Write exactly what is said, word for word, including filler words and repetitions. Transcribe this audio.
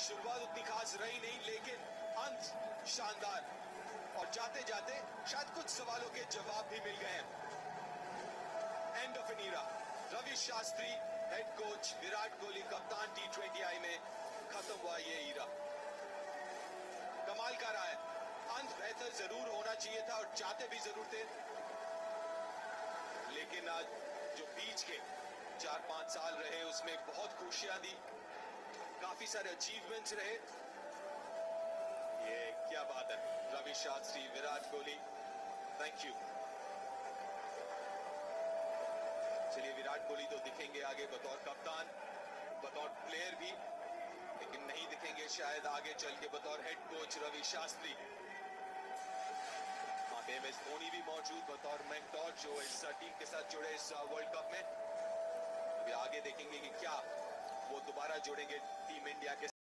शुरुआत उतनी खास रही नहीं, लेकिन अंत शानदार, और जाते जाते शायद कुछ सवालों के जवाब भी मिल गए हैं। End of an era. Ravi Shastri head coach, Virat Kohli कप्तान, टी ट्वेंटी आई में खत्म हुआ ये ईरा। कमाल का रहा है। अंत बेहतर जरूर होना चाहिए था और चाहते भी जरूर थे, लेकिन आज जो बीच के चार पांच साल रहे उसमें बहुत खुशियां दी, काफी सारे अचीवमेंट्स रहे। ये क्या बात है, रवि शास्त्री, विराट कोहली, थैंक यू। चलिए, विराट कोहली तो दिखेंगे आगे बतौर कप्तान, बतौर प्लेयर भी, लेकिन नहीं दिखेंगे शायद आगे चल के बतौर head coach Ravi Shastri. M S Dhoni भी मौजूद बतौर मेंटोर, जो इस टीम के साथ जुड़े इस वर्ल्ड कप में। अभी आगे देखेंगे कि क्या वो दोबारा जुड़ेंगे टीम इंडिया